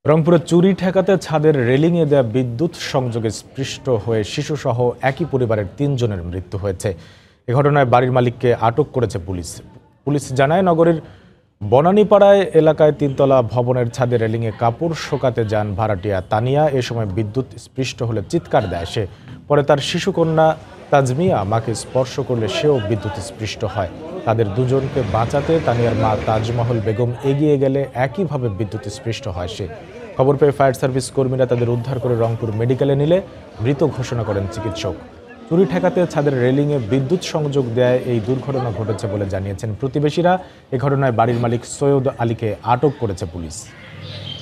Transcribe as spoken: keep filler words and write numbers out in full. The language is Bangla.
রংপুরে চুরি ঠেকাতে ছাদের রেলিংয়ে দেয়া বিদ্যুৎ সংযোগে স্পৃষ্ট হয়ে শিশুসহ একই পরিবারের তিনজনের মৃত্যু হয়েছে। এ ঘটনায় বাড়ির মালিককে আটক করেছে পুলিশ। পুলিশ জানায়, নগরীর বনানীপাড়ায় এলাকায় তিনতলা ভবনের ছাদে রেলিংয়ে কাপড় শোকাতে যান ভাড়াটিয়া তানিয়া। এ সময় বিদ্যুৎ স্পৃষ্ট হলে চিৎকার দেয় সে। পরে তার শিশুকন্যা তাজমিয়া মাকে স্পর্শ করলে সেও বিদ্যুৎ স্পৃষ্ট হয়। তাদের দুজনকে বাঁচাতে তানিয়ার মা তাজমহল বেগম এগিয়ে গেলে একইভাবে বিদ্যুৎ স্পৃষ্ট হয় সে। খবর পেয়ে ফায়ার সার্ভিস কর্মীরা তাদের উদ্ধার করে রংপুর মেডিকেলে নিলে মৃত ঘোষণা করেন চিকিৎসক। চুরি ঠেকাতে ছাদের রেলিংয়ে বিদ্যুৎ সংযোগ দেয় এই দুর্ঘটনা ঘটেছে বলে জানিয়েছেন প্রতিবেশীরা। এ ঘটনায় বাড়ির মালিক সৈয়দ আলীকে আটক করেছে পুলিশ।